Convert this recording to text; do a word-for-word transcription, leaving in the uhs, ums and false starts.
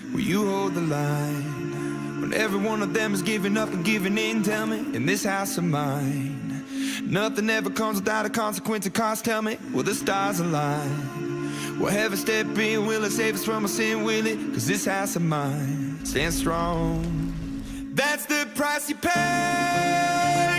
Will you hold the line when every one of them is giving up and giving in? Tell me, in this house of mine, nothing ever comes without a consequence of cost. Tell me, will the stars align? Will heaven step in? Will it save us from our sin? Will it? Cause this house of mine stands strong. That's the price you pay